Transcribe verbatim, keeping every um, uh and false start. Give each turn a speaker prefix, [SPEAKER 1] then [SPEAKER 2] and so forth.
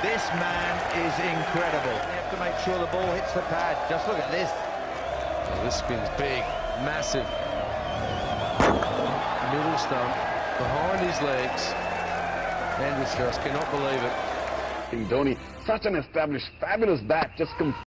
[SPEAKER 1] This man is incredible. You have to make sure the ball hits the pad. Just look at this.
[SPEAKER 2] Oh, this spin's big, massive. Middle stump, behind his legs. Andrews just cannot believe it.
[SPEAKER 3] Dhoni, such an established, fabulous bat, just